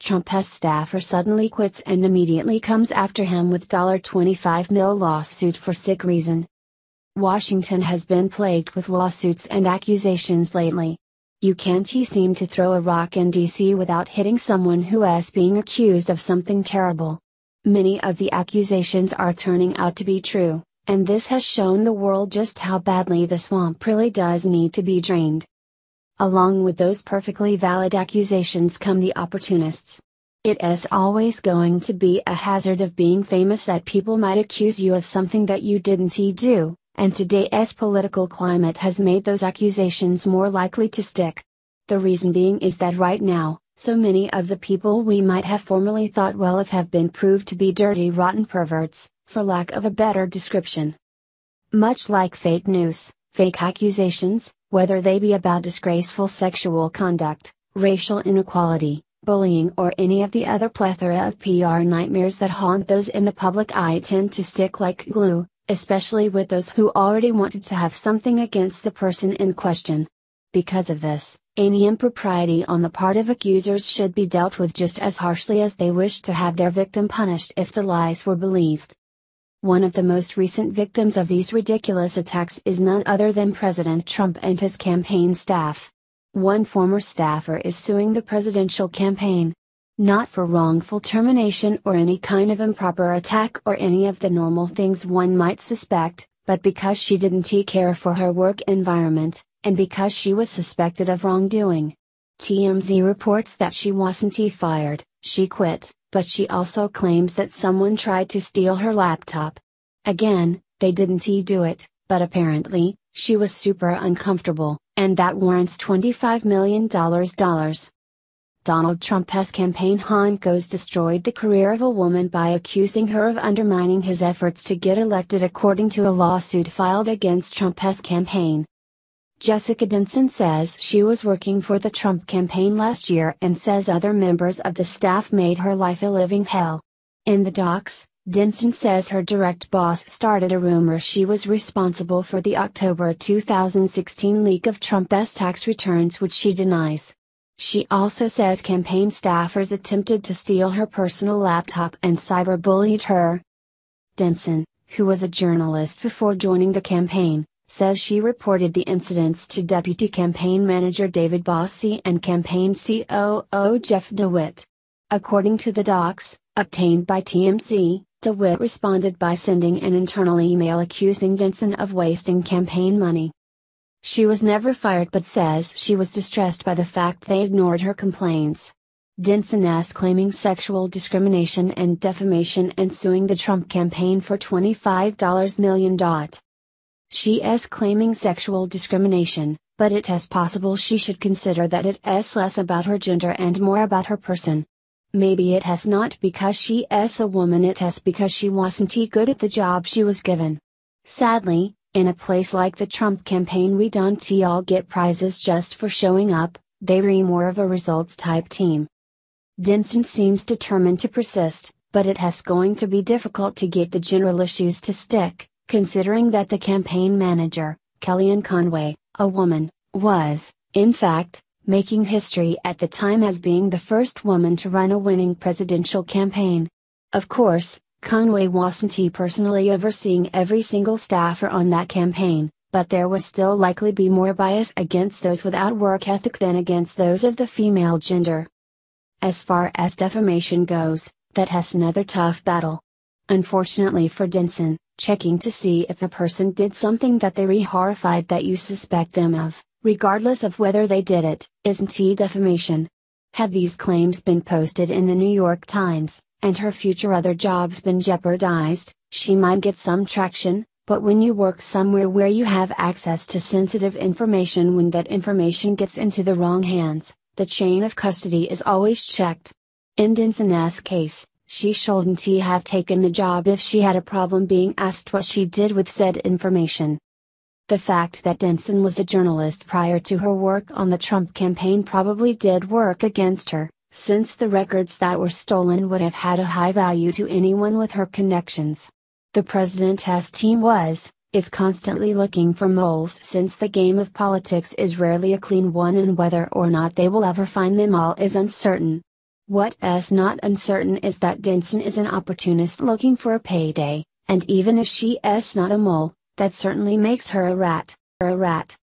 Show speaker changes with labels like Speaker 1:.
Speaker 1: Trump's staffer suddenly quits and immediately comes after him with $25 million lawsuit for sick reason. Washington has been plagued with lawsuits and accusations lately. You can't seem to throw a rock in DC without hitting someone who is being accused of something terrible. Many of the accusations are turning out to be true, and this has shown the world just how badly the swamp really does need to be drained. Along with those perfectly valid accusations come the opportunists. It is always going to be a hazard of being famous that people might accuse you of something that you didn't do, and today's political climate has made those accusations more likely to stick. The reason being is that right now, so many of the people we might have formerly thought well of have been proved to be dirty rotten perverts, for lack of a better description. Much like fake news, fake accusations, whether they be about disgraceful sexual conduct, racial inequality, bullying or any of the other plethora of PR nightmares that haunt those in the public eye, tend to stick like glue, especially with those who already wanted to have something against the person in question. Because of this, any impropriety on the part of accusers should be dealt with just as harshly as they wish to have their victim punished if the lies were believed. One of the most recent victims of these ridiculous attacks is none other than President Trump and his campaign staff. One former staffer is suing the presidential campaign. Not for wrongful termination or any kind of improper attack or any of the normal things one might suspect, but because she didn't care for her work environment, and because she was suspected of wrongdoing. TMZ reports that she wasn't fired, she quit, but she also claims that someone tried to steal her laptop. Again, they didn't do it, but apparently, she was super uncomfortable, and that warrants $25 million. Donald Trump's campaign honkos destroyed the career of a woman by accusing her of undermining his efforts to get elected, according to a lawsuit filed against Trump's campaign. Jessica Denson says she was working for the Trump campaign last year and says other members of the staff made her life a living hell. In the docs, Denson says her direct boss started a rumor she was responsible for the October 2016 leak of Trump's tax returns, which she denies. She also says campaign staffers attempted to steal her personal laptop and cyberbullied her. Denson, who was a journalist before joining the campaign, says she reported the incidents to Deputy Campaign Manager David Bossie and Campaign COO Jeff DeWitt. According to the docs, obtained by TMZ, DeWitt responded by sending an internal email accusing Denson of wasting campaign money. She was never fired but says she was distressed by the fact they ignored her complaints. Denson is claiming sexual discrimination and defamation and suing the Trump campaign for $25 million. She is claiming sexual discrimination, but it is possible she should consider that it is less about her gender and more about her person. Maybe it is not because she is a woman, it is because she wasn't good at the job she was given. Sadly, in a place like the Trump campaign we don't all get prizes just for showing up, they're more of a results type team. Denson seems determined to persist, but it is going to be difficult to get the general issues to stick, considering that the campaign manager, Kellyanne Conway, a woman, was, in fact, making history at the time as being the first woman to run a winning presidential campaign. Of course, Conway wasn't personally overseeing every single staffer on that campaign, but there would still likely be more bias against those without work ethic than against those of the female gender. As far as defamation goes, that has another tough battle. Unfortunately for Denson, checking to see if a person did something that they're horrified that you suspect them of, regardless of whether they did it, isn't defamation. Had these claims been posted in the New York Times, and her future other jobs been jeopardized, she might get some traction, but when you work somewhere where you have access to sensitive information, when that information gets into the wrong hands, the chain of custody is always checked. In Denson's case, she shouldn't have taken the job if she had a problem being asked what she did with said information. The fact that Denson was a journalist prior to her work on the Trump campaign probably did work against her, since the records that were stolen would have had a high value to anyone with her connections. The president's team is constantly looking for moles, since the game of politics is rarely a clean one, and whether or not they will ever find them all is uncertain. What's not uncertain is that Denson is an opportunist looking for a payday, and even if she's not a mole, that certainly makes her a rat.